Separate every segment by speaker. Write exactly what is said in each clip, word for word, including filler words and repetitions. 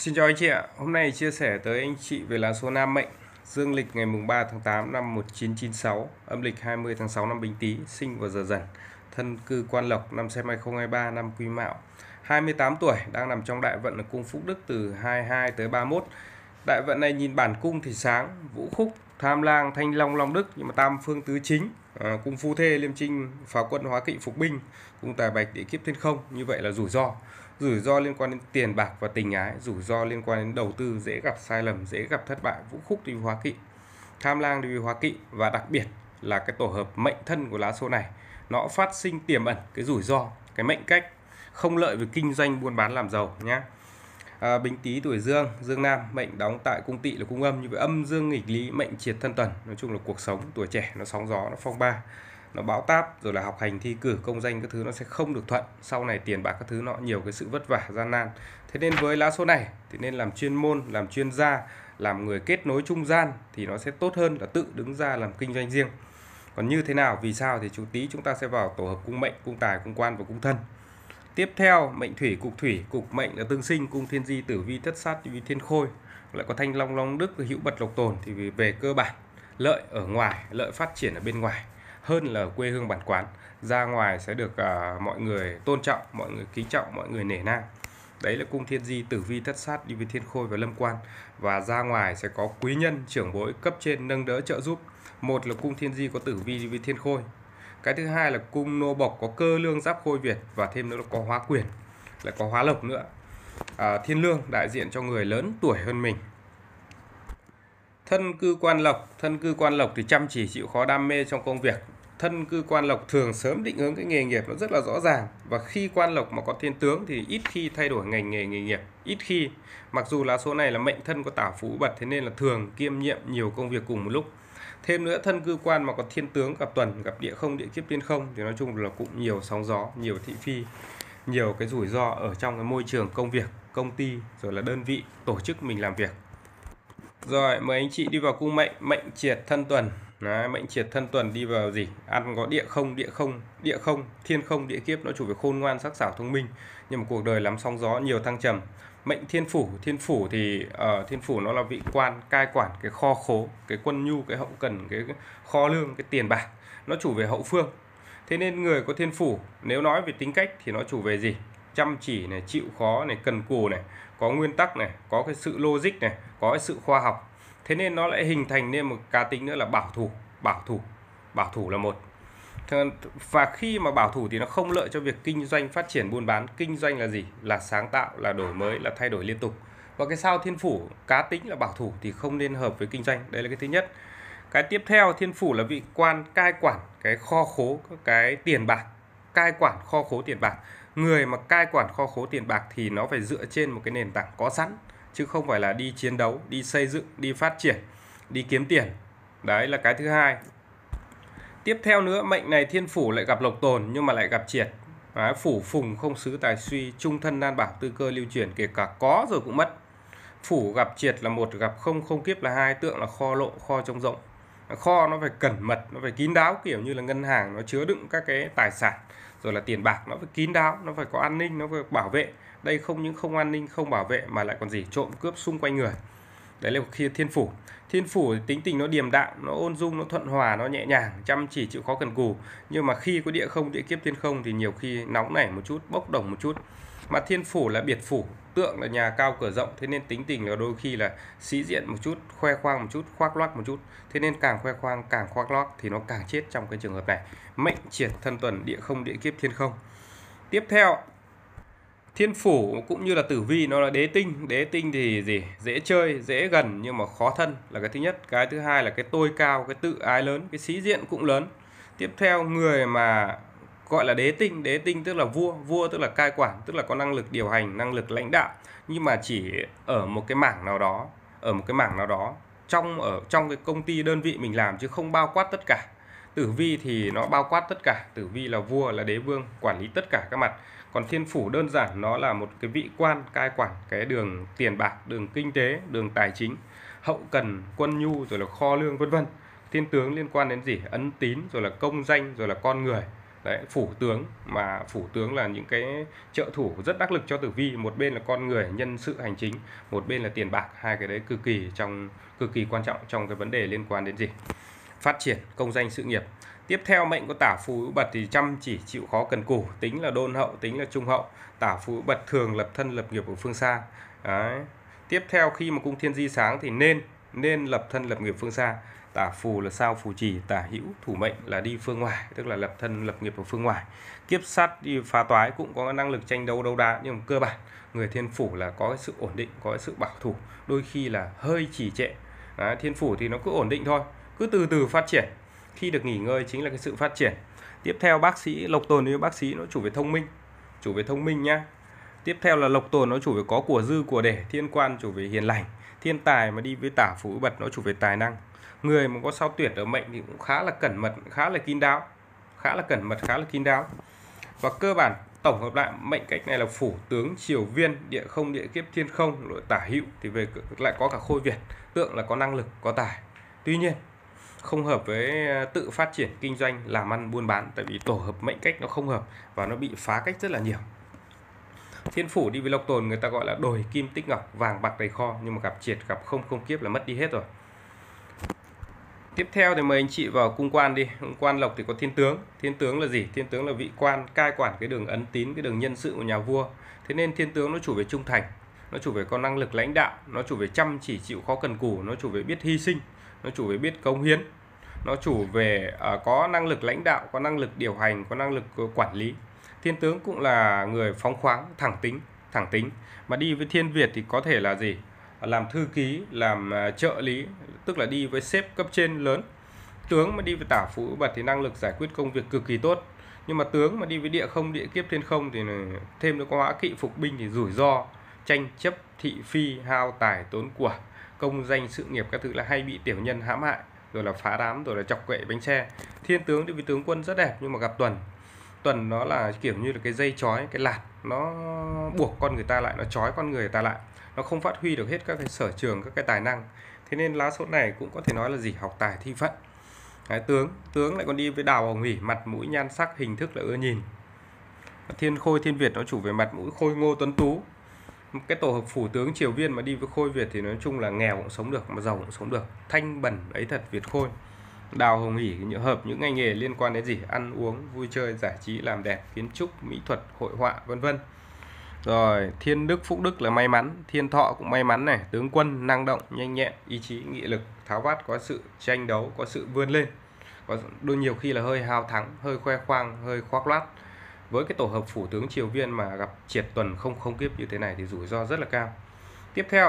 Speaker 1: Xin chào anh chị ạ. Hôm nay chia sẻ tới anh chị về lá số nam mệnh dương lịch ngày mùng ba tháng tám năm một nghìn chín trăm chín mươi sáu, âm lịch hai mươi tháng sáu năm Bính Tý, sinh vào giờ Dần, thân cư Quan Lộc, năm Xem hai không hai ba, năm Quý Mão. hai mươi tám tuổi, đang nằm trong đại vận là cung Phúc Đức từ hai mươi hai tới ba mươi mốt. Đại vận này nhìn bản cung thì sáng, Vũ Khúc, Tham Lang, Thanh Long, Long Đức, nhưng mà tam phương tứ chính, à, cung Phu Thê, Liêm Trinh, Phá Quân, Hóa Kỵ, Phục Binh, cung Tài Bạch, Địa Kiếp, Thiên Không. Như vậy là rủi ro. Rủi ro liên quan đến tiền bạc và tình ái, rủi ro liên quan đến đầu tư, dễ gặp sai lầm, dễ gặp thất bại. Vũ Khúc thì Hóa Kỵ, Tham Lang thì Hóa Kỵ, và đặc biệt là cái tổ hợp mệnh thân của lá số này nó phát sinh tiềm ẩn cái rủi ro, cái mệnh cách không lợi về kinh doanh buôn bán làm giàu nhé. À, Bính Tý tuổi Dương, Dương Nam, mệnh đóng tại cung Tỵ là cung âm, như vậy âm dương nghịch lý, mệnh triệt thân tuần. Nói chung là cuộc sống tuổi trẻ nó sóng gió, nó phong ba, nó bão táp, rồi là học hành thi cử công danh các thứ nó sẽ không được thuận, sau này tiền bạc các thứ nó nhiều cái sự vất vả gian nan. Thế nên với lá số này thì nên làm chuyên môn, làm chuyên gia, làm người kết nối trung gian thì nó sẽ tốt hơn là tự đứng ra làm kinh doanh riêng. Còn như thế nào, vì sao thì chú tí chúng ta sẽ vào tổ hợp cung mệnh, cung tài, cung quan và cung thân. Tiếp theo mệnh thủy, cục thủy, cục mệnh là tương sinh, cung thiên di, tử vi, thất sát, vi thiên khôi, lại có thanh long, long đức, hữu bật, lộc tồn. Thì về cơ bản lợi ở ngoài, lợi phát triển ở bên ngoài hơn là ở quê hương bản quán. Ra ngoài sẽ được uh, mọi người tôn trọng, mọi người kính trọng, mọi người nể nang. Đấy là cung thiên di, tử vi, thất sát, đi với thiên khôi và lâm quan. Và ra ngoài sẽ có quý nhân, trưởng bối, cấp trên nâng đỡ trợ giúp. Một là cung thiên di có tử vi, đi với thiên khôi. Cái thứ hai là cung nô bộc có cơ lương giáp khôi Việt, và thêm nữa là có hóa quyền, lại có hóa lộc nữa. À, thiên lương đại diện cho người lớn tuổi hơn mình. Thân cư Quan Lộc, thân cư Quan Lộc thì chăm chỉ, chịu khó, đam mê trong công việc. Thân cư Quan Lộc thường sớm định hướng cái nghề nghiệp nó rất là rõ ràng, và khi Quan Lộc mà có thiên tướng thì ít khi thay đổi ngành nghề nghề nghiệp, ít khi. Mặc dù lá số này là mệnh thân có tảo phú bật, thế nên là thường kiêm nhiệm nhiều công việc cùng một lúc. Thêm nữa, thân cư quan mà có thiên tướng gặp tuần, gặp địa không, địa kiếp, thiên không thì nói chung là cũng nhiều sóng gió, nhiều thị phi, nhiều cái rủi ro ở trong cái môi trường công việc, công ty, rồi là đơn vị, tổ chức mình làm việc. Rồi, mời anh chị đi vào cung mệnh, mệnh triệt thân tuần. Đấy, mệnh triệt thân tuần đi vào gì? Ăn có địa không, địa không, địa không, thiên không, địa kiếp, nó chủ về khôn ngoan, sắc sảo, thông minh. Nhưng mà cuộc đời lắm sóng gió, nhiều thăng trầm. Mệnh thiên phủ, thiên phủ thì uh, thiên phủ nó là vị quan cai quản cái kho khố, cái quân nhu, cái hậu cần, cái kho lương, cái tiền bạc, nó chủ về hậu phương. Thế nên người có thiên phủ nếu nói về tính cách thì nó chủ về gì? Chăm chỉ này, chịu khó này, cần cù này, có nguyên tắc này, có cái sự logic này, có cái sự khoa học. Thế nên nó lại hình thành nên một cá tính nữa là bảo thủ, bảo thủ, bảo thủ là một. Và khi mà bảo thủ thì nó không lợi cho việc kinh doanh, phát triển buôn bán. Kinh doanh là gì? Là sáng tạo, là đổi mới, là thay đổi liên tục. Và cái sao thiên phủ cá tính là bảo thủ thì không nên hợp với kinh doanh. Đấy là cái thứ nhất. Cái tiếp theo, thiên phủ là vị quan cai quản cái kho khố, cái tiền bạc, cai quản kho khố tiền bạc. Người mà cai quản kho khố tiền bạc thì nó phải dựa trên một cái nền tảng có sẵn, chứ không phải là đi chiến đấu, đi xây dựng, đi phát triển, đi kiếm tiền. Đấy là cái thứ hai. Tiếp theo nữa, mệnh này thiên phủ lại gặp lộc tồn nhưng mà lại gặp triệt. Đấy, phủ phùng không xứ tài suy, trung thân nan bảo, tư cơ lưu truyền, kể cả có rồi cũng mất. Phủ gặp triệt là một, gặp không không kiếp là hai, tượng là kho lộ, kho trống rỗng. Kho nó phải cẩn mật, nó phải kín đáo, kiểu như là ngân hàng nó chứa đựng các cái tài sản, rồi là tiền bạc nó phải kín đáo, nó phải có an ninh, nó phải bảo vệ. Đây không những không an ninh, không bảo vệ mà lại còn gì? Trộm cướp xung quanh người. Đấy là khi thiên phủ. Thiên phủ thì tính tình nó điềm đạm, nó ôn dung, nó thuận hòa, nó nhẹ nhàng, chăm chỉ, chịu khó, cần cù. Nhưng mà khi có địa không, địa kiếp, thiên không thì nhiều khi nóng nảy một chút, bốc đồng một chút. Mà thiên phủ là biệt phủ, tượng là nhà cao cửa rộng, thế nên tính tình là đôi khi là sĩ diện một chút, khoe khoang một chút, khoác lác một chút. Thế nên càng khoe khoang, càng khoác lác thì nó càng chết trong cái trường hợp này. Mệnh triệt thân tuần, địa không, địa kiếp, thiên không. Tiếp theo, thiên phủ cũng như là tử vi nó là đế tinh. Đế tinh thì gì? Dễ chơi, dễ gần nhưng mà khó thân là cái thứ nhất. Cái thứ hai là cái tôi cao, cái tự ái lớn, cái sĩ diện cũng lớn. Tiếp theo, người mà gọi là đế tinh, đế tinh tức là vua, vua tức là cai quản, tức là có năng lực điều hành, năng lực lãnh đạo, nhưng mà chỉ ở một cái mảng nào đó, ở một cái mảng nào đó trong ở trong cái công ty đơn vị mình làm, chứ không bao quát tất cả. Tử vi thì nó bao quát tất cả, tử vi là vua, là đế vương, quản lý tất cả các mặt. Còn thiên phủ đơn giản nó là một cái vị quan cai quản cái đường tiền bạc, đường kinh tế, đường tài chính, hậu cần, quân nhu, rồi là kho lương, vân vân. Thiên tướng liên quan đến gì? Ấn tín, rồi là công danh, rồi là con người. Đấy, phủ tướng, mà phủ tướng là những cái trợ thủ rất đắc lực cho tử vi. Một bên là con người, nhân sự hành chính, một bên là tiền bạc. Hai cái đấy cực kỳ trong cực kỳ quan trọng trong cái vấn đề liên quan đến gì? Phát triển công danh sự nghiệp. Tiếp theo mệnh có tả phù hữu bật thì chăm chỉ chịu khó cần cù, tính là đôn hậu, tính là trung hậu. Tả phù hữu bật thường lập thân lập nghiệp ở phương xa. Đấy. Tiếp theo khi mà cung thiên di sáng thì nên nên lập thân lập nghiệp phương xa. Tả phù là sao phù trì, tả hữu thủ mệnh là đi phương ngoài, tức là lập thân lập nghiệp ở phương ngoài. Kiếp sát đi phá toái cũng có năng lực tranh đấu đấu đá, nhưng mà cơ bản người thiên phủ là có cái sự ổn định, có cái sự bảo thủ, đôi khi là hơi trì trệ. Đấy, thiên phủ thì nó cứ ổn định thôi, cứ từ từ phát triển. Khi được nghỉ ngơi chính là cái sự phát triển. Tiếp theo bác sĩ lộc tồn với bác sĩ nó chủ về thông minh, chủ về thông minh nhá. Tiếp theo là lộc tồn nó chủ về có của dư của để, thiên quan chủ về hiền lành, thiên tài mà đi với tả phù hữu bật nó chủ về tài năng. Người mà có sao tuyệt ở mệnh thì cũng khá là cẩn mật, khá là kín đáo, khá là cẩn mật, khá là kín đáo. Và cơ bản tổng hợp lại mệnh cách này là phủ tướng triều viên, địa không địa kiếp thiên không, rồi tả hữu thì về lại có cả khôi việt, tượng là có năng lực, có tài. Tuy nhiên không hợp với tự phát triển kinh doanh làm ăn buôn bán, tại vì tổ hợp mệnh cách nó không hợp và nó bị phá cách rất là nhiều. Thiên phủ đi với lộc tồn người ta gọi là đồi kim tích ngọc, vàng bạc đầy kho, nhưng mà gặp triệt gặp không không kiếp là mất đi hết rồi. Tiếp theo thì mời anh chị vào cung quan đi. Cung quan lộc thì có thiên tướng. Thiên tướng là gì? Thiên tướng là vị quan cai quản cái đường ấn tín, cái đường nhân sự của nhà vua. Thế nên thiên tướng nó chủ về trung thành, nó chủ về có năng lực lãnh đạo, nó chủ về chăm chỉ chịu khó cần cù, nó chủ về biết hy sinh, nó chủ về biết cống hiến, nó chủ về uh, có năng lực lãnh đạo, có năng lực điều hành, có năng lực quản lý. Thiên tướng cũng là người phóng khoáng, thẳng tính, thẳng tính. Mà đi với thiên Việt thì có thể là gì? Làm thư ký, làm trợ lý, tức là đi với sếp cấp trên lớn. Tướng mà đi với tả phù hữu bật thì năng lực giải quyết công việc cực kỳ tốt. Nhưng mà tướng mà đi với địa không địa kiếp thiên không thì thêm nó có hóa kỵ phục binh thì rủi ro, tranh chấp, thị phi, hao tài tốn của, công danh sự nghiệp các thứ là hay bị tiểu nhân hãm hại, rồi là phá đám, rồi là chọc quệ bánh xe. Thiên tướng đi với tướng quân rất đẹp, nhưng mà gặp tuần tuần nó là kiểu như là cái dây chói, cái lạt nó buộc con người ta lại, nó chói con người ta lại, nó không phát huy được hết các cái sở trường, các cái tài năng. Thế nên lá số này cũng có thể nói là gì? Học tài thi phận. Đấy, tướng tướng lại còn đi với đào hồng hỉ, mặt mũi nhan sắc hình thức là ưa nhìn. Thiên khôi thiên Việt nó chủ về mặt mũi khôi ngô tuấn tú. Cái tổ hợp phủ tướng triều viên mà đi với khôi Việt thì nói chung là nghèo cũng sống được, mà giàu cũng sống được. Thanh bẩn ấy thật Việt khôi. Đào hồng hỉ hợp những ngành nghề liên quan đến gì? Ăn uống, vui chơi, giải trí, làm đẹp, kiến trúc, mỹ thuật, hội họa, vân vân. Rồi, thiên đức phúc đức là may mắn, thiên thọ cũng may mắn này, tướng quân năng động, nhanh nhẹn, ý chí, nghị lực, tháo vát, có sự tranh đấu, có sự vươn lên. Có đôi nhiều khi là hơi hào thắng, hơi khoe khoang, hơi khoác lác. Với cái tổ hợp phủ tướng triều viên mà gặp triệt tuần không không kiếp như thế này thì rủi ro rất là cao. Tiếp theo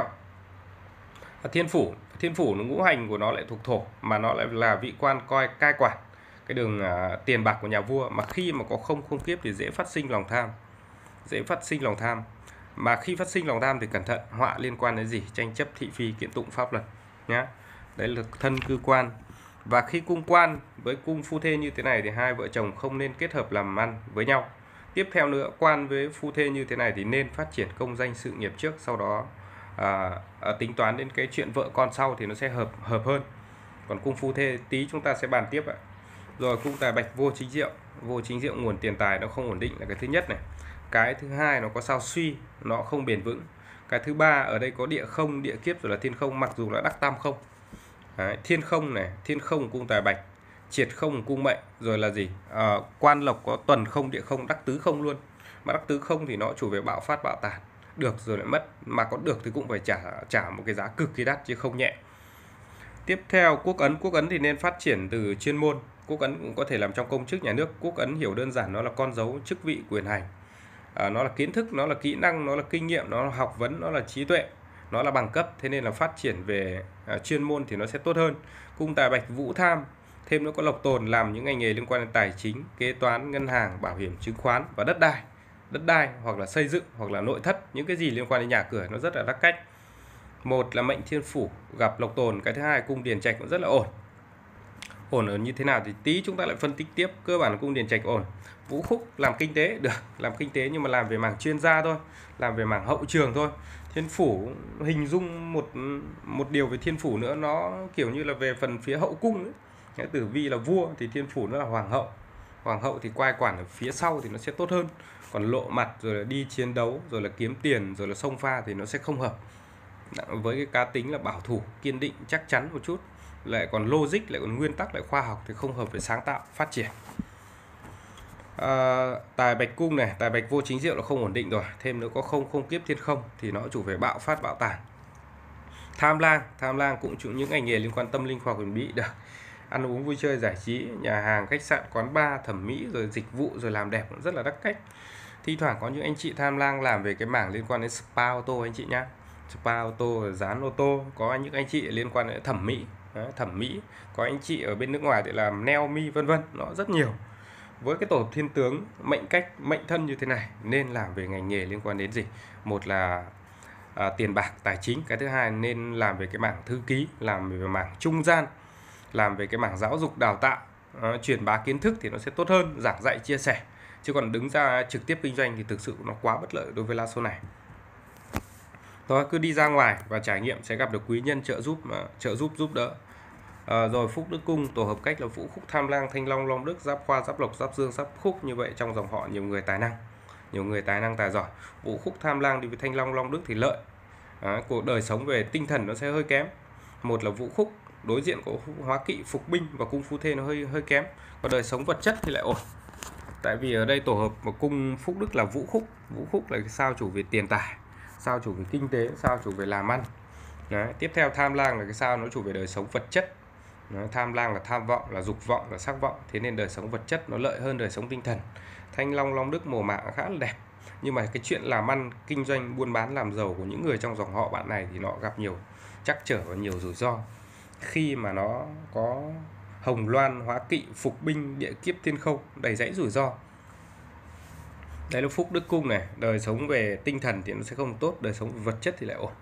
Speaker 1: thiên phủ, thiên phủ nó ngũ hành của nó lại thuộc thổ, mà nó lại là vị quan coi cai quản cái đường uh, tiền bạc của nhà vua, mà khi mà có không không kiếp thì dễ phát sinh lòng tham, dễ phát sinh lòng tham. Mà khi phát sinh lòng tham thì cẩn thận, họa liên quan đến gì? Tranh chấp, thị phi, kiện tụng pháp luật nhá. Đấy là thân cư quan. Và khi cung quan với cung phu thê như thế này thì hai vợ chồng không nên kết hợp làm ăn với nhau. Tiếp theo nữa, quan với phu thê như thế này thì nên phát triển công danh sự nghiệp trước, sau đó à, à, tính toán đến cái chuyện vợ con sau thì nó sẽ hợp hợp hơn. Còn cung phu thê tí chúng ta sẽ bàn tiếp ạ. Rồi cung tài bạch vô chính diệu, vô chính diệu nguồn tiền tài nó không ổn định là cái thứ nhất này. Cái thứ hai nó có sao suy, nó không bền vững. Cái thứ ba ở đây có địa không, địa kiếp rồi là thiên không, mặc dù là đắc tam không. Đấy, thiên không này, thiên không cung tài bạch, triệt không cung mệnh, rồi là gì? À, quan lộc có tuần không, địa không, đắc tứ không luôn. Mà đắc tứ không thì nó chủ về bạo phát bạo tàn, được rồi lại mất, mà có được thì cũng phải trả trả một cái giá cực kỳ đắt chứ không nhẹ. Tiếp theo quốc ấn, quốc ấn thì nên phát triển từ chuyên môn. Quốc ấn cũng có thể làm trong công chức nhà nước. Quốc ấn hiểu đơn giản nó là con dấu chức vị quyền hành. À, nó là kiến thức, nó là kỹ năng, nó là kinh nghiệm, nó là học vấn, nó là trí tuệ, nó là bằng cấp. Thế nên là phát triển về à, chuyên môn thì nó sẽ tốt hơn. Cung tài bạch vũ tham, thêm nó có lộc tồn làm những ngành nghề liên quan đến tài chính, kế toán, ngân hàng, bảo hiểm, chứng khoán và đất đai. Đất đai hoặc là xây dựng hoặc là nội thất, những cái gì liên quan đến nhà cửa nó rất là đắc cách. Một là mệnh thiên phủ gặp lộc tồn, cái thứ hai cung điền trạch cũng rất là ổn. Ổn ở như thế nào thì tí chúng ta lại phân tích tiếp. Cơ bản là cung điền trạch ổn. Vũ khúc làm kinh tế được, làm kinh tế nhưng mà làm về mảng chuyên gia thôi, làm về mảng hậu trường thôi. Thiên phủ hình dung một một điều về thiên phủ nữa, nó kiểu như là về phần phía hậu cung ấy. Tử vi là vua thì thiên phủ nó là hoàng hậu. Hoàng hậu thì quai quản ở phía sau thì nó sẽ tốt hơn, còn lộ mặt rồi là đi chiến đấu rồi là kiếm tiền rồi là xông pha thì nó sẽ không hợp. Với cái cá tính là bảo thủ, kiên định, chắc chắn một chút, lại còn logic, lại còn nguyên tắc, lại khoa học thì không hợp với sáng tạo, phát triển. À, tài bạch cung này, tài bạch vô chính diệu là không ổn định rồi, thêm nữa có không không kiếp thiên không thì nó chủ về bạo phát bạo tàn. Tham lang, tham lang cũng chủ những ngành nghề liên quan tâm linh khoa học huyền bí, được ăn uống vui chơi giải trí, nhà hàng khách sạn quán bar thẩm mỹ rồi dịch vụ rồi làm đẹp cũng rất là đắt cách. Thi thoảng có những anh chị tham lang làm về cái mảng liên quan đến spa ô tô anh chị nhá, spa ô tô, dán ô tô. Có những anh chị liên quan đến thẩm mỹ, đấy, thẩm mỹ. Có anh chị ở bên nước ngoài thì làm nail mi vân vân, nó rất nhiều. Với cái tổ thiên tướng mệnh cách mệnh thân như thế này nên làm về ngành nghề liên quan đến gì? Một là à, tiền bạc tài chính, cái thứ hai nên làm về cái mảng thư ký, làm về mảng trung gian, làm về cái mảng giáo dục đào tạo, à, truyền bá kiến thức thì nó sẽ tốt hơn, giảng dạy chia sẻ. Chứ còn đứng ra trực tiếp kinh doanh thì thực sự nó quá bất lợi đối với lá số này. Thôi cứ đi ra ngoài và trải nghiệm sẽ gặp được quý nhân trợ giúp mà trợ giúp giúp đỡ. À, rồi phúc đức cung tổ hợp cách là vũ khúc tham lang thanh long long đức giáp khoa giáp lộc giáp dương giáp khúc, như vậy trong dòng họ nhiều người tài năng, nhiều người tài năng tài giỏi. Vũ khúc tham lang đi với thanh long long đức thì lợi. À, cuộc đời sống về tinh thần nó sẽ hơi kém. Một là vũ khúc đối diện có hóa kỵ phục binh và cung phu thê nó hơi hơi kém. Còn đời sống vật chất thì lại ổn. Tại vì ở đây tổ hợp một cung phúc đức là vũ khúc, vũ khúc là cái sao chủ về tiền tài, sao chủ về kinh tế, sao chủ về làm ăn. Đấy. Tiếp theo tham lang là cái sao nó chủ về đời sống vật chất. Đấy. Tham lang là tham vọng, là dục vọng, là sắc vọng, thế nên đời sống vật chất nó lợi hơn đời sống tinh thần. Thanh long long đức mùa mã khá là đẹp, nhưng mà cái chuyện làm ăn kinh doanh buôn bán làm giàu của những người trong dòng họ bạn này thì nó gặp nhiều trắc trở và nhiều rủi ro khi mà nó có hồng loan hóa kỵ phục binh địa kiếp thiên khâu, đầy dãy rủi ro. Đây là phúc đức cung này, đời sống về tinh thần thì nó sẽ không tốt, đời sống về vật chất thì lại ổn.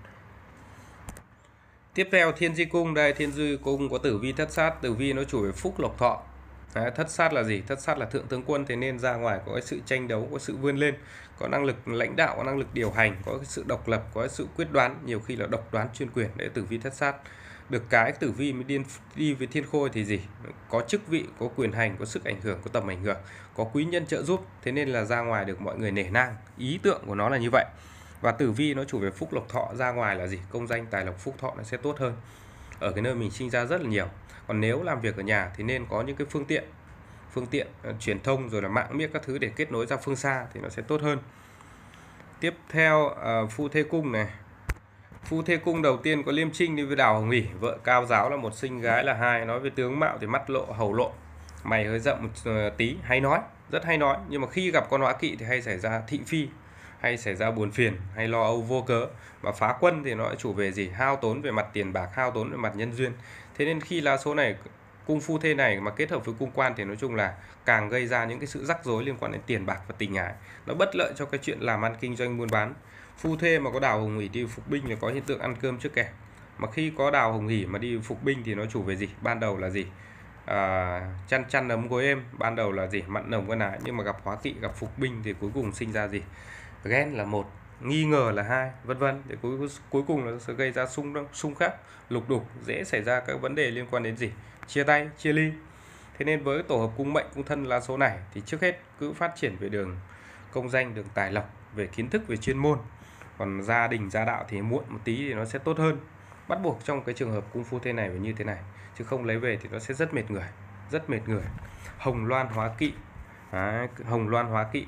Speaker 1: Tiếp theo thiên di cung, đây thiên di cung có tử vi thất sát, tử vi nó chủ về phúc lộc thọ. Đấy, thất sát là gì? Thất sát là thượng tướng quân, thế nên ra ngoài có cái sự tranh đấu, có sự vươn lên, có năng lực lãnh đạo, có năng lực điều hành, có cái sự độc lập, có cái sự quyết đoán, nhiều khi là độc đoán chuyên quyền. Đấy, tử vi thất sát. Được cái tử vi mới đi, đi với thiên khôi thì gì? Có chức vị, có quyền hành, có sức ảnh hưởng, có tầm ảnh hưởng, có quý nhân trợ giúp, thế nên là ra ngoài được mọi người nể nang. Ý tưởng của nó là như vậy. Và tử vi nó chủ về phúc lộc thọ, ra ngoài là gì? Công danh tài lộc phúc thọ nó sẽ tốt hơn ở cái nơi mình sinh ra rất là nhiều. Còn nếu làm việc ở nhà thì nên có những cái phương tiện phương tiện uh, truyền thông rồi là mạng miếc các thứ để kết nối ra phương xa thì nó sẽ tốt hơn. Tiếp theo uh, phu thê cung này, phu thê cung đầu tiên có liêm trinh đi với đào hồng ỷ, vợ cao giáo là một, sinh gái là hai. Nói về tướng mạo thì mắt lộ hầu lộ, mày hơi rậm một uh, tí, hay nói, rất hay nói, nhưng mà khi gặp con hóa kỵ thì hay xảy ra thị phi, hay xảy ra buồn phiền, hay lo âu vô cớ. Mà phá quân thì nó chủ về gì? Hao tốn về mặt tiền bạc, hao tốn về mặt nhân duyên. Thế nên khi lá số này cung phu thê này mà kết hợp với cung quan thì nói chung là càng gây ra những cái sự rắc rối liên quan đến tiền bạc và tình ái, nó bất lợi cho cái chuyện làm ăn kinh doanh buôn bán. Phu thê mà có đào hồng ỷ đi phục binh thì có hiện tượng ăn cơm trước kẻ. Mà khi có đào hồng ỷ mà đi phục binh thì nó chủ về gì? Ban đầu là gì? À, chăn chăn ấm gối êm, ban đầu là gì? Mặn nồng con ái, nhưng mà gặp hóa kỵ, gặp phục binh thì cuối cùng sinh ra gì? Ghen là một, nghi ngờ là hai, vân vân. Để cuối cuối cùng là sẽ gây ra xung xung khắc, lục đục, dễ xảy ra các vấn đề liên quan đến gì? Chia tay, chia ly. Thế nên với tổ hợp cung mệnh cung thân lá số này thì trước hết cứ phát triển về đường công danh, đường tài lộc, về kiến thức, về chuyên môn. Còn gia đình gia đạo thì muộn một tí thì nó sẽ tốt hơn. Bắt buộc trong cái trường hợp cung phu thê này phải như thế này, chứ không lấy về thì nó sẽ rất mệt người, rất mệt người. Hồng loan hóa kỵ. Đấy, hồng loan hóa kỵ.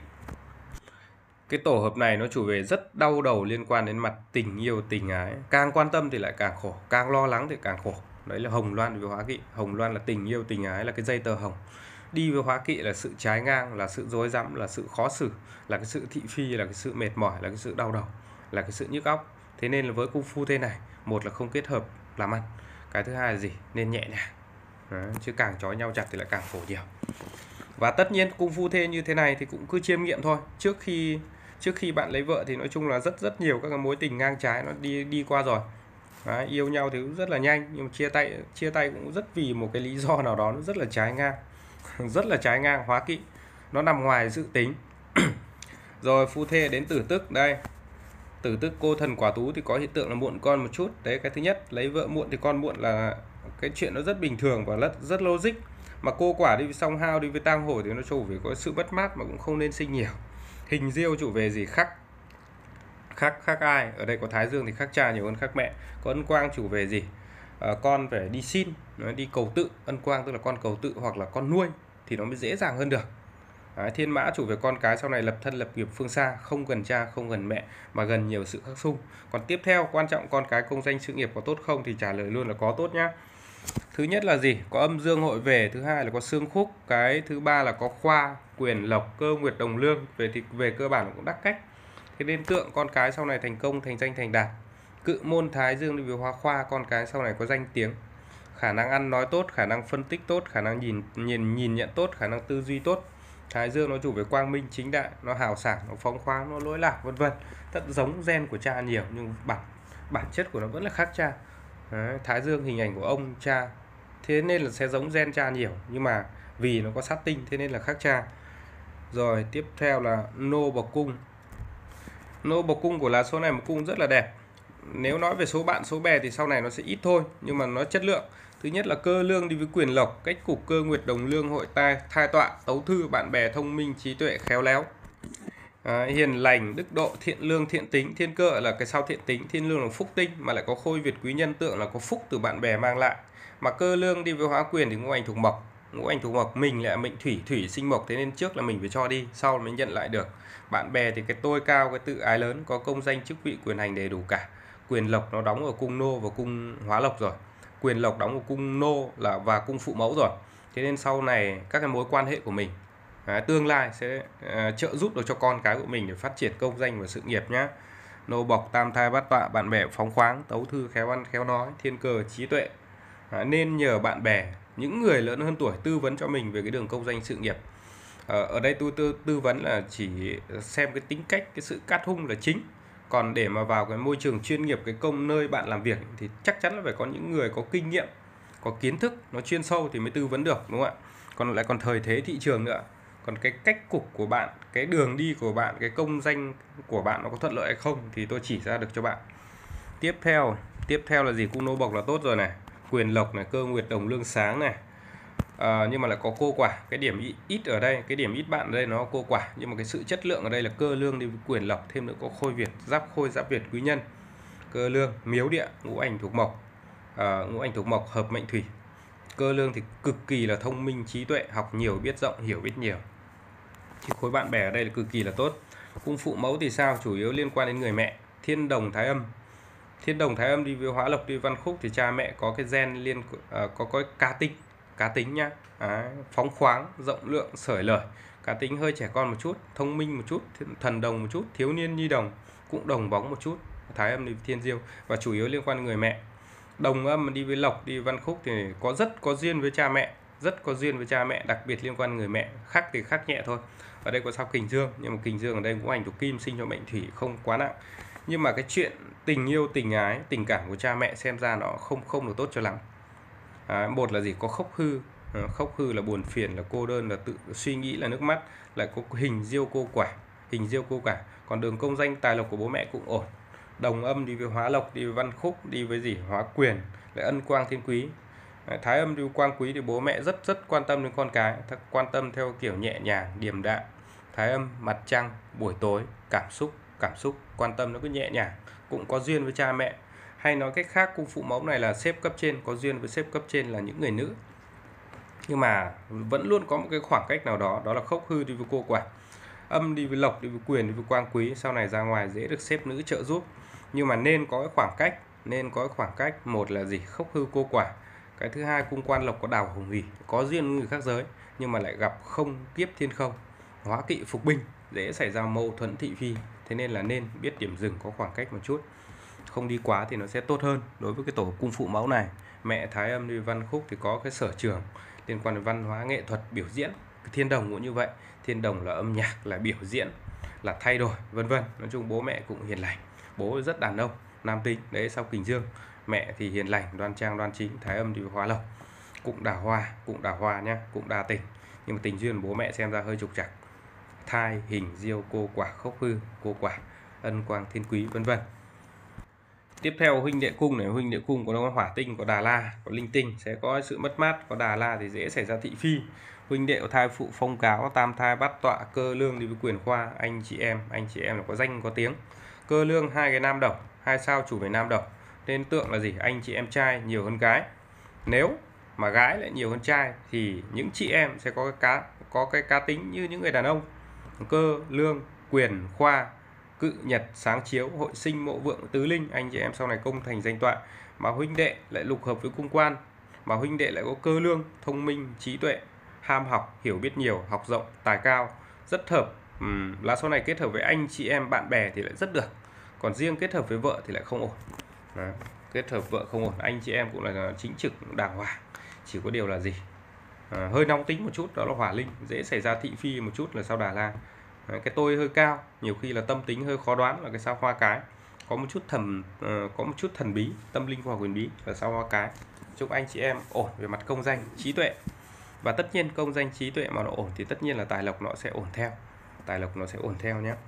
Speaker 1: Cái tổ hợp này nó chủ về rất đau đầu liên quan đến mặt tình yêu tình ái, càng quan tâm thì lại càng khổ, càng lo lắng thì càng khổ. Đấy là hồng loan với hóa kỵ. Hồng loan là tình yêu tình ái, là cái dây tờ hồng. Đi với hóa kỵ là sự trái ngang, là sự rối rắm, là sự khó xử, là cái sự thị phi, là cái sự mệt mỏi, là cái sự đau đầu, là cái sự nhức óc. Thế nên là với cung phu thế này, một là không kết hợp làm ăn, cái thứ hai là gì? Nên nhẹ nhàng. Đấy, chứ càng trói nhau chặt thì lại càng khổ nhiều. Và tất nhiên cung phu thê như thế này thì cũng cứ chiêm nghiệm thôi. Trước khi trước khi bạn lấy vợ thì nói chung là rất rất nhiều các cái mối tình ngang trái nó đi đi qua rồi. Đấy, yêu nhau thì cũng rất là nhanh, nhưng mà chia tay chia tay cũng rất vì một cái lý do nào đó nó rất là trái ngang. Rất là trái ngang, hóa kỵ. Nó nằm ngoài dự tính. Rồi phu thê đến tử tức đây. Tử tức cô thần quả tú thì có hiện tượng là muộn con một chút. Đấy, cái thứ nhất, lấy vợ muộn thì con muộn là cái chuyện nó rất bình thường và rất rất logic. Mà cô quả đi với song hao, đi với tang hổ thì nó chủ về có sự mất mát mà cũng không nên sinh nhiều. Hình diêu chủ về gì khắc khắc khắc ai, ở đây có thái dương thì khắc cha nhiều hơn khắc mẹ. Có ân quang chủ về gì, à, con phải đi xin, nó đi cầu tự. Ân quang tức là con cầu tự hoặc là con nuôi thì nó mới dễ dàng hơn được. Đấy, thiên mã chủ về con cái sau này lập thân lập nghiệp phương xa, không gần cha không gần mẹ mà gần nhiều sự khắc xung. Còn tiếp theo quan trọng con cái công danh sự nghiệp có tốt không thì trả lời luôn là có tốt nhá. Thứ nhất là gì, có âm dương hội về, thứ hai là có xương khúc, cái thứ ba là có khoa quyền lộc cơ nguyệt đồng lương, về thì về cơ bản cũng đắc cách. Thế nên tượng con cái sau này thành công thành danh thành đạt. Cự môn thái dương đi với hóa khoa, con cái sau này có danh tiếng, khả năng ăn nói tốt, khả năng phân tích tốt, khả năng nhìn nhìn nhìn nhận tốt, khả năng tư duy tốt. Thái dương nó chủ về quang minh chính đại, nó hào sảng, nó phóng khoáng, nó lỗi lạc vân vân. Thật giống gen của cha nhiều nhưng bản bản chất của nó vẫn là khác cha. Đấy, thái dương hình ảnh của ông cha, thế nên là sẽ giống gen cha nhiều, nhưng mà vì nó có sát tinh thế nên là khác cha. Rồi tiếp theo là nô bộc cung. Nô bộc cung của lá số này một cung rất là đẹp. Nếu nói về số bạn số bè thì sau này nó sẽ ít thôi, nhưng mà nó chất lượng. Thứ nhất là cơ lương đi với quyền lộc, cách cục cơ nguyệt đồng lương hội tai thai tọa, tấu thư bạn bè thông minh trí tuệ khéo léo. À, hiền lành đức độ thiện lương thiện tính. Thiên cơ là cái sau thiện tính, thiên lương là phúc tinh mà lại có khôi việt quý nhân, tượng là có phúc từ bạn bè mang lại. Mà cơ lương đi với hóa quyền thì ngũ hành thuộc mộc, ngũ hành thuộc mộc mình lại mệnh thủy, thủy sinh mộc, thế nên trước là mình phải cho đi, sau mới nhận lại được. Bạn bè thì cái tôi cao, cái tự ái lớn, có công danh chức vị quyền hành đầy đủ cả. Quyền lộc nó đóng ở cung nô và cung hóa lộc rồi, quyền lộc đóng ở cung nô là và cung phụ mẫu rồi, thế nên sau này các cái mối quan hệ của mình à, tương lai sẽ à, trợ giúp được cho con cái của mình để phát triển công danh và sự nghiệp nhé. Nô bộc tam thai bát tọa, bạn bè phóng khoáng, tấu thư khéo ăn khéo nói, thiên cờ trí tuệ, à, nên nhờ bạn bè những người lớn hơn tuổi tư vấn cho mình về cái đường công danh sự nghiệp. à, ở đây tôi tư, tư vấn là chỉ xem cái tính cách, cái sự cát hung là chính. Còn để mà vào cái môi trường chuyên nghiệp, cái công nơi bạn làm việc thì chắc chắn là phải có những người có kinh nghiệm, có kiến thức, nó chuyên sâu thì mới tư vấn được, đúng không ạ? Còn lại còn thời thế thị trường nữa. Còn cái cách cục của bạn, cái đường đi của bạn, cái công danh của bạn nó có thuận lợi hay không thì tôi chỉ ra được cho bạn. Tiếp theo, tiếp theo là gì? Cung nô bộc là tốt rồi này, quyền lộc này, cơ nguyệt đồng lương sáng này. À, nhưng mà lại có cô quả. Cái điểm ít ở đây, cái điểm ít bạn ở đây nó có cô quả, nhưng mà cái sự chất lượng ở đây là cơ lương đi với quyền lộc, thêm nữa có khôi việt, giáp khôi, giáp việt quý nhân. Cơ lương miếu địa, ngũ hành thuộc mộc, à, ngũ hành thuộc mộc hợp mệnh thủy. Cơ lương thì cực kỳ là thông minh trí tuệ, học nhiều biết rộng, hiểu biết nhiều. Thì khối bạn bè ở đây là cực kỳ là tốt. Cung phụ mẫu thì sao? Chủ yếu liên quan đến người mẹ. Thiên đồng thái âm, thiên đồng thái âm đi với hóa lộc, đi văn khúc thì cha mẹ có cái gen liên uh, có có cá tính, cá tính nhá. Đấy, phóng khoáng, rộng lượng, sởi lời, cá tính hơi trẻ con một chút, thông minh một chút, thần đồng một chút, thiếu niên nhi đồng, cũng đồng bóng một chút. Thái âm đi với thiên diêu và chủ yếu liên quan đến người mẹ. Đồng âm đi với lộc, đi văn khúc thì có rất có duyên với cha mẹ, rất có duyên với cha mẹ, đặc biệt liên quan đến người mẹ. Khác thì khác nhẹ thôi. Ở đây có sao kình dương, nhưng mà kình dương ở đây cũng hành thuộc kim, sinh cho mệnh thủy, không quá nặng. Nhưng mà cái chuyện tình yêu, tình ái, tình cảm của cha mẹ xem ra nó không không được tốt cho lắm. À, một là gì? Có khốc hư. À, khốc hư là buồn phiền, là cô đơn, là tự suy nghĩ, là nước mắt. Lại có hình diêu cô quả, hình diêu cô quả. Còn đường công danh tài lộc của bố mẹ cũng ổn. Đồng âm đi với hóa lộc, đi với văn khúc, đi với gì? Hóa quyền, lại ân quang thiên quý. À, thái âm đi với quang quý thì bố mẹ rất rất quan tâm đến con cái, quan tâm theo kiểu nhẹ nhàng, điềm đạm. Thái âm mặt trăng, buổi tối, cảm xúc, cảm xúc, quan tâm nó cứ nhẹ nhàng, cũng có duyên với cha mẹ. Hay nói cách khác, cung phụ mẫu này là sếp cấp trên, có duyên với sếp cấp trên là những người nữ. Nhưng mà vẫn luôn có một cái khoảng cách nào đó, đó là khốc hư đi với cô quả. Âm đi với lộc, đi với quyền, đi với quang quý, sau này ra ngoài dễ được sếp nữ trợ giúp. Nhưng mà nên có cái khoảng cách, nên có cái khoảng cách. Một là gì? Khốc hư cô quả. Cái thứ hai, cung quan lộc có đào hồng hỷ, có duyên với người khác giới, nhưng mà lại gặp không kiếp thiên không, hóa kỵ phục binh, dễ xảy ra mâu thuẫn thị phi. Thế nên là nên biết điểm dừng, có khoảng cách một chút, không đi quá thì nó sẽ tốt hơn. Đối với cái tổ cung phụ mẫu này, mẹ thái âm đi văn khúc thì có cái sở trường liên quan đến văn hóa nghệ thuật, biểu diễn. Thiên đồng cũng như vậy, thiên đồng là âm nhạc, là biểu diễn, là thay đổi vân vân. Nói chung bố mẹ cũng hiền lành, bố rất đàn ông, nam tính. Đấy, sau kình dương. Mẹ thì hiền lành, đoan trang, đoan chính. Thái âm đi hóa lộc, cũng đào hoa, cũng đào hoa nhá, cũng đa tình. Nhưng mà tình duyên bố mẹ xem ra hơi trục trặc. Thai, hình, diêu, cô quả, khốc hư, cô quả, ân quang, thiên quý vân vân. Tiếp theo huynh đệ cung này, huynh đệ cung có nó hỏa tinh, có đà la, có linh tinh, sẽ có sự mất mát. Có đà la thì dễ xảy ra thị phi. Huynh đệ có thai phụ, phong cáo, tam thai, bát tọa, cơ lương đi với quyền khoa, anh chị em, anh chị em là có danh có tiếng. Cơ lương hai cái nam độc, hai sao chủ về nam độc, nên tượng là gì? Anh chị em trai nhiều hơn gái. Nếu mà gái lại nhiều hơn trai thì những chị em sẽ có cái cá có cái cá tính như những người đàn ông. Cơ lương, quyền khoa, cự nhật, sáng chiếu, hội sinh, mộ vượng, tứ linh, anh chị em sau này công thành danh tọa. Mà huynh đệ lại lục hợp với cung quan, mà huynh đệ lại có cơ lương, thông minh, trí tuệ, ham học, hiểu biết nhiều, học rộng, tài cao, rất hợp. Uhm, lá số này kết hợp với anh chị em bạn bè thì lại rất được, còn riêng kết hợp với vợ thì lại không ổn. Đó. Kết hợp vợ không ổn, anh chị em cũng là chính trực đàng hoàng, chỉ có điều là gì, à, hơi nóng tính một chút, đó là hỏa linh, dễ xảy ra thị phi một chút là sao đà la. Đấy, cái tôi hơi cao, nhiều khi là tâm tính hơi khó đoán là cái sao hoa cái, có một chút thầm uh, có một chút thần bí, tâm linh hoặc huyền bí là sao hoa cái. Chúc anh chị em ổn về mặt công danh, trí tuệ, và tất nhiên công danh trí tuệ mà nó ổn thì tất nhiên là tài lộc nó sẽ ổn theo, tài lộc nó sẽ ổn theo nhé.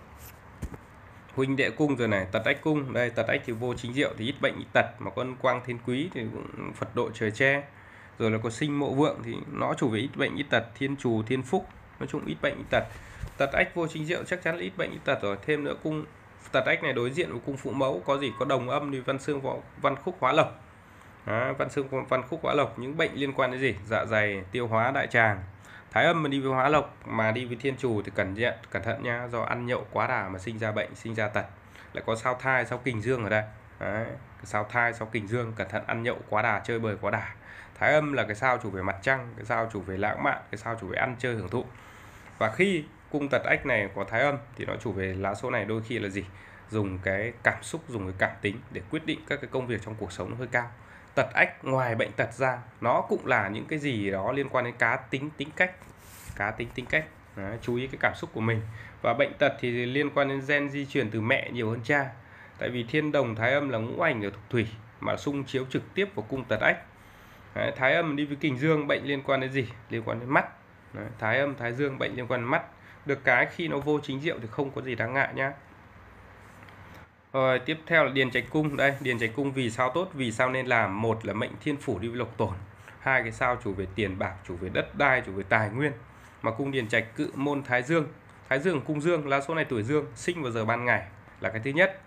Speaker 1: Huynh đệ cung rồi này, tật ách cung, đây tật ách thì vô chính diệu thì ít bệnh ít tật, mà con quang thiên quý thì cũng Phật độ trời che. Rồi là có sinh mộ vượng thì nó chủ về ít bệnh ít tật, thiên trù thiên phúc, nói chung ít bệnh ít tật. Tật ách vô chính diệu chắc chắn là ít bệnh ít tật rồi. Thêm nữa cung tật ách này đối diện với cung phụ mẫu có gì, có đồng âm thì văn xương văn khúc hóa lộc. Đó, văn xương văn khúc hóa lộc, những bệnh liên quan đến gì, dạ dày, tiêu hóa, đại tràng. Thái âm mà đi với hóa lộc mà đi với thiên trù thì cẩn thận cẩn thận nha, do ăn nhậu quá đà mà sinh ra bệnh, sinh ra tật. Lại có sao thai, sao kình dương ở đây. Đấy, sao thai, sao kình dương, cẩn thận ăn nhậu quá đà, chơi bời quá đà. Thái âm là cái sao chủ về mặt trăng, cái sao chủ về lãng mạn, cái sao chủ về ăn chơi hưởng thụ. Và khi cung tật ách này có thái âm thì nó chủ về lá số này đôi khi là gì, dùng cái cảm xúc, dùng cái cảm tính để quyết định các cái công việc trong cuộc sống nó hơi cao. Tật ách ngoài bệnh tật ra nó cũng là những cái gì đó liên quan đến cá tính, tính cách, cá tính, tính cách. Đấy, chú ý cái cảm xúc của mình. Và bệnh tật thì liên quan đến gen di truyền từ mẹ nhiều hơn cha, tại vì thiên đồng thái âm là ngũ hành ở thuộc thủy mà xung chiếu trực tiếp vào cung tật ách. Đấy, thái âm đi với kình dương, bệnh liên quan đến gì, liên quan đến mắt. Đấy, thái âm thái dương bệnh liên quan đến mắt. Được cái khi nó vô chính diệu thì không có gì đáng ngại nhá. Rồi tiếp theo là điền trạch cung. Đây, điền trạch cung vì sao tốt, vì sao nên làm. Một là mệnh thiên phủ đi với lộc tổn, hai cái sao chủ về tiền bạc, chủ về đất đai, chủ về tài nguyên. Mà cung điền trạch cự môn thái dương, thái dương cung dương, lá số này tuổi dương, sinh vào giờ ban ngày là cái thứ nhất.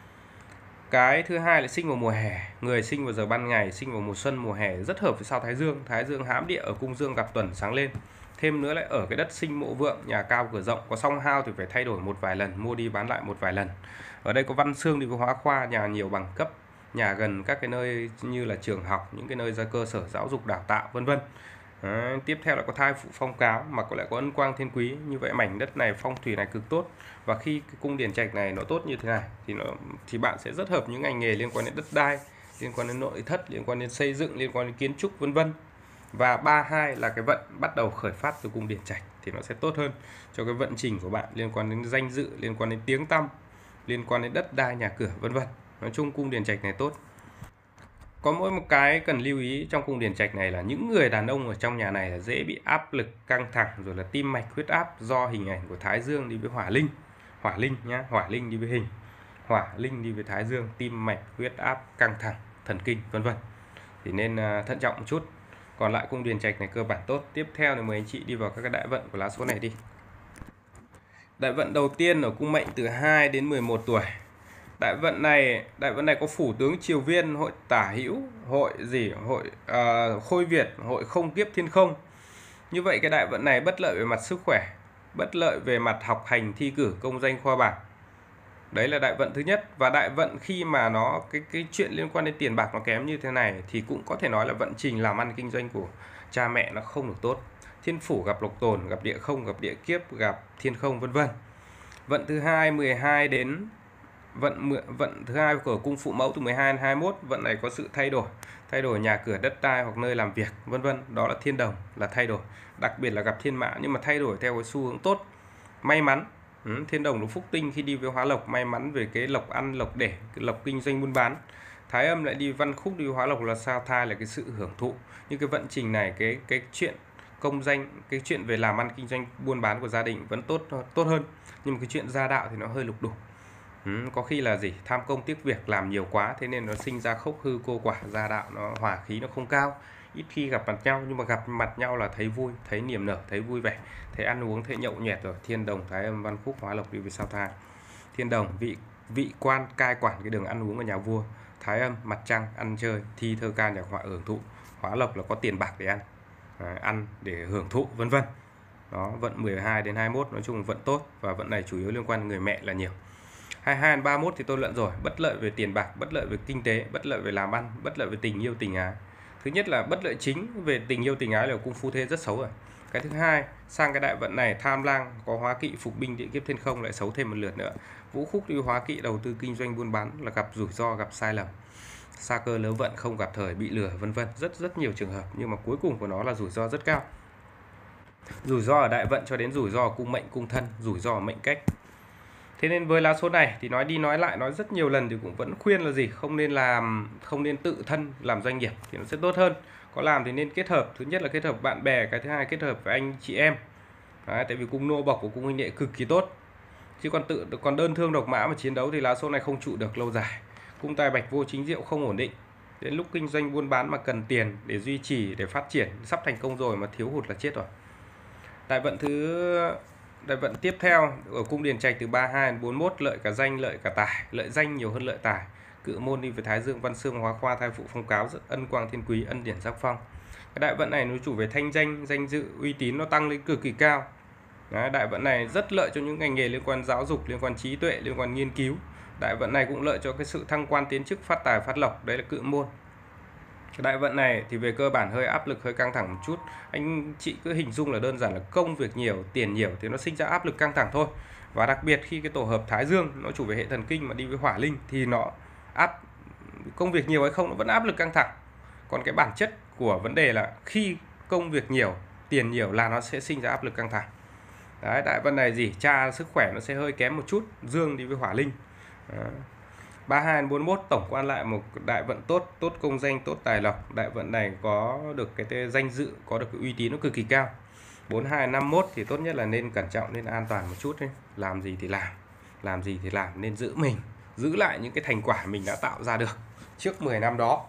Speaker 1: Cái thứ hai là sinh vào mùa hè, người sinh vào giờ ban ngày, sinh vào mùa xuân mùa hè rất hợp với sao thái dương. Thái dương hãm địa ở cung dương gặp tuần sáng lên. Thêm nữa lại ở cái đất sinh mộ vượng, nhà cao cửa rộng, có song hao thì phải thay đổi một vài lần, mua đi bán lại một vài lần. Ở đây có văn xương đi với hóa khoa, nhà nhiều bằng cấp, nhà gần các cái nơi như là trường học, những cái nơi ra cơ sở giáo dục đào tạo vân vân. Đấy, tiếp theo là có thai phụ phong cáo mà có lại có ân quang thiên quý, như vậy mảnh đất này phong thủy này cực tốt. Và khi cái cung điền trạch này nó tốt như thế này thì nó thì bạn sẽ rất hợp những ngành nghề liên quan đến đất đai, liên quan đến nội thất, liên quan đến xây dựng, liên quan đến kiến trúc vân vân. Và ba hai là cái vận bắt đầu khởi phát từ cung điền trạch thì nó sẽ tốt hơn cho cái vận trình của bạn, liên quan đến danh dự, liên quan đến tiếng tăm, liên quan đến đất đai, nhà cửa vân vân. Nói chung cung điền trạch này tốt. Có mỗi một cái cần lưu ý trong cung điền trạch này là những người đàn ông ở trong nhà này là dễ bị áp lực, căng thẳng, rồi là tim mạch, huyết áp do hình ảnh của thái dương đi với hỏa linh. Hỏa linh nhá, hỏa linh đi với hình, hỏa linh đi với thái dương, tim mạch, huyết áp, căng thẳng, thần kinh vân vân. Thì nên thận trọng một chút. Còn lại cung điền trạch này cơ bản tốt. Tiếp theo thì mời anh chị đi vào các cái đại vận của lá số này đi. Đại vận đầu tiên ở cung mệnh từ hai đến mười một tuổi. Đại vận này, đại vận này có phủ tướng Triều Viên, hội Tả Hữu, hội gì, hội uh, Khôi Việt, hội Không Kiếp Thiên Không. Như vậy cái đại vận này bất lợi về mặt sức khỏe, bất lợi về mặt học hành, thi cử, công danh, khoa bảng. Đấy là đại vận thứ nhất. Và đại vận khi mà nó cái cái chuyện liên quan đến tiền bạc nó kém như thế này thì cũng có thể nói là vận trình làm ăn kinh doanh của cha mẹ nó không được tốt. Thiên phủ gặp lộc tồn, gặp địa không, gặp địa kiếp, gặp thiên không vân vân. Vận thứ hai mười hai đến vận vận thứ hai của cung phụ mẫu từ mười hai đến hai mươi mốt, vận này có sự thay đổi, thay đổi nhà cửa, đất đai hoặc nơi làm việc vân vân. Đó là thiên đồng, là thay đổi, đặc biệt là gặp thiên mã, nhưng mà thay đổi theo cái xu hướng tốt, may mắn. Ừ, thiên đồng là phúc tinh khi đi với hóa lộc, may mắn về cái lộc ăn, lộc để, cái lộc kinh doanh buôn bán. Thái âm lại đi văn khúc đi với hóa lộc là sao thai, là cái sự hưởng thụ. Nhưng cái vận trình này, cái cái chuyện công danh, cái chuyện về làm ăn kinh doanh buôn bán của gia đình vẫn tốt tốt hơn, nhưng mà cái chuyện gia đạo thì nó hơi lục đục. Ừ, có khi là gì, tham công tiếc việc làm nhiều quá, thế nên nó sinh ra khốc hư cô quả, gia đạo nó hòa khí nó không cao, ít khi gặp mặt nhau, nhưng mà gặp mặt nhau là thấy vui, thấy niềm nở, thấy vui vẻ, thấy ăn uống, thấy nhậu nhẹt rồi. Thiên đồng thái âm văn khúc hóa lộc đi về sao thang. Thiên đồng vị vị quan cai quản cái đường ăn uống của nhà vua, thái âm mặt trăng ăn chơi, thi thơ ca nhạc họa hưởng thụ, hóa lộc là có tiền bạc để ăn, à, ăn để hưởng thụ vân vân. Đó, vận mười hai đến hai mươi mốt nói chung vận tốt, và vận này chủ yếu liên quan đến người mẹ là nhiều. hai mươi hai đến ba mươi mốt thì tôi luận rồi, bất lợi về tiền bạc, bất lợi về kinh tế, bất lợi về làm ăn, bất lợi về tình yêu tình ái. Thứ nhất là bất lợi chính về tình yêu tình ái là cung phu thê rất xấu rồi. Cái thứ hai, sang cái đại vận này tham lang có hóa kỵ phục binh địa kiếp thiên không lại xấu thêm một lượt nữa. Vũ khúc đi hóa kỵ đầu tư kinh doanh buôn bán là gặp rủi ro, gặp sai lầm, sa cơ lỡ vận, không gặp thời, bị lừa vân vân, rất rất nhiều trường hợp, nhưng mà cuối cùng của nó là rủi ro rất cao. Rủi ro ở đại vận cho đến rủi ro ở cung mệnh cung thân, rủi ro ở mệnh cách. Thế nên với lá số này thì nói đi nói lại, nói rất nhiều lần thì cũng vẫn khuyên là gì, không nên làm, không nên tự thân làm doanh nghiệp thì nó sẽ tốt hơn. Có làm thì nên kết hợp, thứ nhất là kết hợp bạn bè, cái thứ hai kết hợp với anh chị em. Đấy, tại vì cung nô bộc của cung huynh đệ cực kỳ tốt. Chứ còn tự còn đơn thương độc mã mà chiến đấu thì lá số này không trụ được lâu dài. Cung tài bạch vô chính diệu không ổn định. Đến lúc kinh doanh buôn bán mà cần tiền để duy trì, để phát triển, sắp thành công rồi mà thiếu hụt là chết rồi. Đại vận thứ Đại vận tiếp theo ở cung điền trạch từ ba mươi hai đến bốn mươi mốt, lợi cả danh lợi cả tài, lợi danh nhiều hơn lợi tài. Cự môn đi với thái dương văn xương hóa khoa thai phụ phong cáo, rất ân quang thiên quý, ân điển giác phong. Cái đại vận này nó chủ về thanh danh, danh dự, uy tín nó tăng lên cực kỳ cao. Đấy, đại vận này rất lợi cho những ngành nghề liên quan giáo dục, liên quan trí tuệ, liên quan nghiên cứu. Đại vận này cũng lợi cho cái sự thăng quan tiến chức, phát tài phát lộc, đấy là cự môn. Cái đại vận này thì về cơ bản hơi áp lực, hơi căng thẳng một chút. Anh chị cứ hình dung là đơn giản là công việc nhiều, tiền nhiều thì nó sinh ra áp lực căng thẳng thôi. Và đặc biệt khi cái tổ hợp Thái Dương nó chủ về hệ thần kinh mà đi với hỏa linh thì nó áp công việc nhiều hay không nó vẫn áp lực căng thẳng. Còn cái bản chất của vấn đề là khi công việc nhiều, tiền nhiều là nó sẽ sinh ra áp lực căng thẳng. Đấy, đại vận này gì, cha sức khỏe nó sẽ hơi kém một chút, dương đi với hỏa linh. Đấy. ba mươi hai đến bốn mươi mốt tổng quan lại một đại vận tốt, tốt công danh, tốt tài lộc. Đại vận này có được cái danh dự, có được cái uy tín nó cực kỳ cao. bốn mươi hai đến năm mươi mốt thì tốt nhất là nên cẩn trọng, nên an toàn một chút đấy. Làm gì thì làm, làm gì thì làm, nên giữ mình, giữ lại những cái thành quả mình đã tạo ra được trước mười năm đó.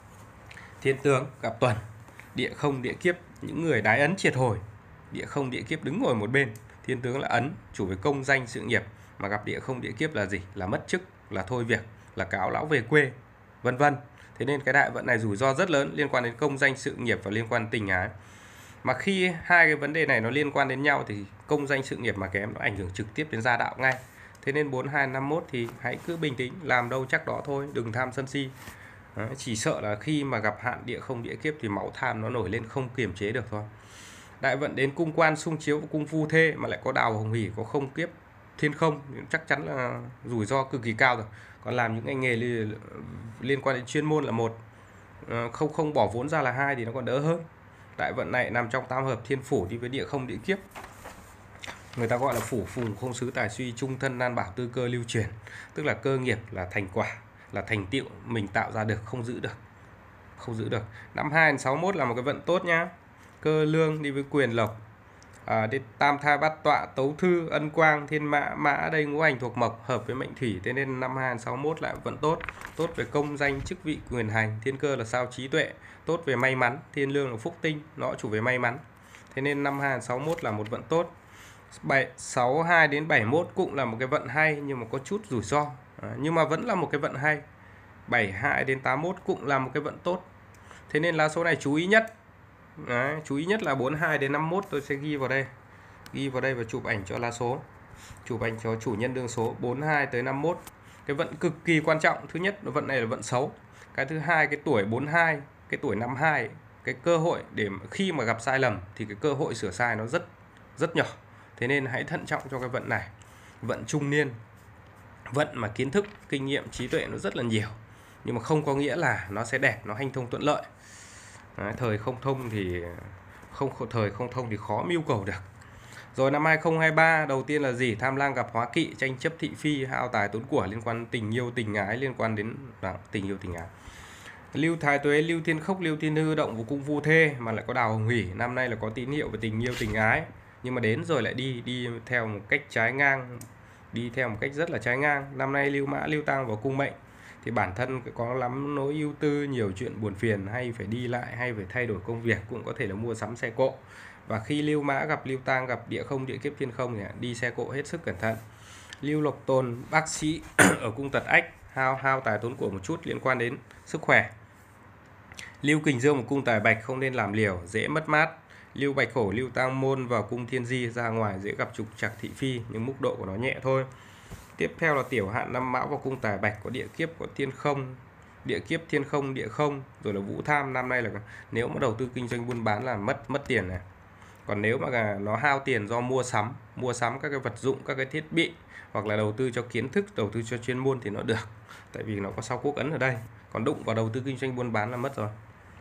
Speaker 1: Thiên tướng gặp tuần, địa không địa kiếp, những người đái ấn triệt hồi, địa không địa kiếp đứng ngồi một bên. Thiên tướng là ấn, chủ về công danh sự nghiệp, mà gặp địa không địa kiếp là gì? Là mất chức, là thôi việc, là cáo lão về quê, vân vân. Thế nên cái đại vận này rủi ro rất lớn liên quan đến công danh sự nghiệp và liên quan tình ái. Mà khi hai cái vấn đề này nó liên quan đến nhau thì công danh sự nghiệp mà kém nó ảnh hưởng trực tiếp đến gia đạo ngay. Thế nên bốn mươi hai năm mươi mốt thì hãy cứ bình tĩnh, làm đâu chắc đó thôi, đừng tham sân si. Đấy, chỉ sợ là khi mà gặp hạn địa không địa kiếp thì máu tham nó nổi lên không kiềm chế được thôi. Đại vận đến cung quan xung chiếu và cung phu thê mà lại có đào hồng hỷ, có không kiếp thiên không, chắc chắn là rủi ro cực kỳ cao rồi. Còn làm những ngành nghề liên quan đến chuyên môn là một, không không bỏ vốn ra là hai thì nó còn đỡ hơn. Đại vận này nằm trong tam hợp thiên phủ đi với địa không địa kiếp, người ta gọi là phủ phùng không xứ tài suy, trung thân nan bảo, tư cơ lưu truyền, tức là cơ nghiệp, là thành quả, là thành tựu mình tạo ra được không giữ được, không giữ được. Năm hai đến sáu mươi mốt là một cái vận tốt nhá. Cơ lương đi với quyền lộc, à, đến tam thai bát tọa, tấu thư, ân quang, thiên mã, mã ở đây ngũ hành thuộc mộc, hợp với mệnh thủy, thế nên năm hai đến sáu mươi mốt lại vận tốt. Tốt về công danh, chức vị, quyền hành. Thiên cơ là sao trí tuệ, tốt về may mắn. Thiên lương là phúc tinh, nó chủ về may mắn. Thế nên năm hai đến sáu mươi mốt là một vận tốt. sáu mươi hai đến bảy mươi mốt cũng là một cái vận hay nhưng mà có chút rủi ro, à, nhưng mà vẫn là một cái vận hay. bảy mươi hai đến tám mươi mốt cũng là một cái vận tốt. Thế nên lá số này chú ý nhất. Đấy, chú ý nhất là bốn mươi hai đến năm mươi mốt, tôi sẽ ghi vào đây. Ghi vào đây và chụp ảnh cho lá số. Chụp ảnh cho chủ nhân đương số bốn mươi hai tới năm mươi mốt. Cái vận cực kỳ quan trọng. Thứ nhất, vận này là vận xấu. Cái thứ hai, cái tuổi bốn mươi hai, cái tuổi năm mươi hai, cái cơ hội để khi mà gặp sai lầm thì cái cơ hội sửa sai nó rất rất nhỏ. Thế nên hãy thận trọng cho cái vận này. Vận trung niên, vận mà kiến thức, kinh nghiệm, trí tuệ nó rất là nhiều, nhưng mà không có nghĩa là nó sẽ đẹp, nó hanh thông thuận lợi. Đấy, thời không thông thì không thời không thông thì khó mưu cầu được. Rồi năm hai không hai ba đầu tiên là gì? Tham lang gặp hóa kỵ, tranh chấp thị phi, hao tài tốn của, liên quan tình yêu tình ái, liên quan đến đó, tình yêu tình ái. Lưu thái tuế, lưu thiên khốc, lưu thiên hư động của cung phu thê mà lại có đào hồng hỷ, năm nay là có tín hiệu về tình yêu tình ái, nhưng mà đến rồi lại đi đi theo một cách trái ngang, đi theo một cách rất là trái ngang. Năm nay lưu mã lưu tang vào cung mệnh thì bản thân có lắm nỗi ưu tư, nhiều chuyện buồn phiền, hay phải đi lại, hay phải thay đổi công việc, cũng có thể là mua sắm xe cộ. Và khi lưu mã gặp lưu tang, gặp địa không, địa kiếp, thiên không thì đi xe cộ hết sức cẩn thận. Lưu lộc tồn bác sĩ ở cung tật ách, hao hao tài tốn của một chút liên quan đến sức khỏe. Lưu kình dương một cung tài bạch, không nên làm liều, dễ mất mát. Lưu bạch hổ lưu tang môn vào cung thiên di, ra ngoài dễ gặp trục trặc thị phi, nhưng mức độ của nó nhẹ thôi. Tiếp theo là tiểu hạn năm mão vào cung tài bạch, có địa kiếp, có thiên không, địa kiếp, thiên không, địa không, rồi là vũ tham. Năm nay là nếu mà đầu tư kinh doanh buôn bán là mất mất tiền này. Còn nếu mà nó hao tiền do mua sắm, mua sắm các cái vật dụng, các cái thiết bị, hoặc là đầu tư cho kiến thức, đầu tư cho chuyên môn thì nó được, tại vì nó có sao quốc ấn ở đây. Còn đụng vào đầu tư kinh doanh buôn bán là mất rồi.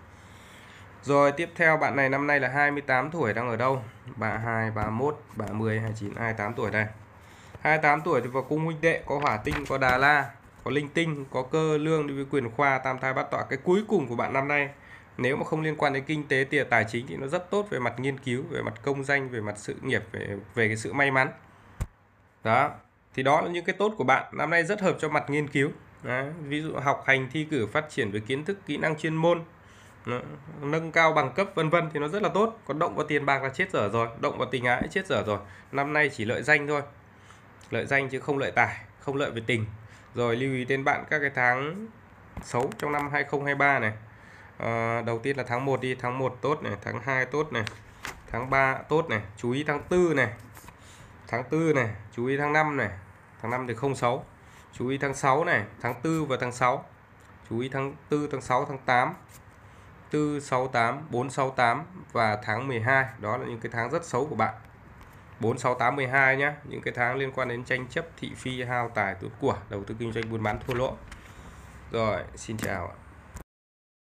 Speaker 1: Rồi tiếp theo bạn này năm nay là hai mươi tám tuổi, đang ở đâu? ba mươi hai, ba mươi mốt, ba mươi, hai mươi chín, hai mươi tám tuổi đây. hai mươi tám tuổi thì vào cung huynh đệ, có hỏa tinh, có đà la, có linh tinh, có cơ lương đối với quyền khoa, tam thai bát tọa. Cái cuối cùng của bạn năm nay, nếu mà không liên quan đến kinh tế, tiền tài chính thì nó rất tốt về mặt nghiên cứu, về mặt công danh, về mặt sự nghiệp, về về cái sự may mắn. Đó, thì đó là những cái tốt của bạn. Năm nay rất hợp cho mặt nghiên cứu. Đấy, ví dụ học hành, thi cử, phát triển về kiến thức, kỹ năng chuyên môn, nâng cao bằng cấp vân vân thì nó rất là tốt. Còn động vào tiền bạc là chết dở rồi, động vào tình ái chết dở rồi. Năm nay chỉ lợi danh thôi, lợi danh chứ không lợi tài, không lợi về tình. Rồi lưu ý đến bạn các cái tháng xấu trong năm hai không hai ba này. À, đầu tiên là tháng một đi, tháng một tốt này, tháng hai tốt này, tháng ba tốt này, chú ý tháng tư này, tháng tư này, chú ý tháng năm này, tháng năm thì không xấu, chú ý tháng sáu này, tháng tư và tháng sáu, chú ý tháng tư, tháng sáu, tháng tám, tư, sáu, tám, bốn, sáu, tám và tháng mười hai. Đó là những cái tháng rất xấu của bạn. bốn, sáu, tám, mười hai nhé. Những cái tháng liên quan đến tranh chấp, thị phi, hao tài, tốn của, đầu tư kinh doanh buôn bán thua lỗ. Rồi, xin chào ạ.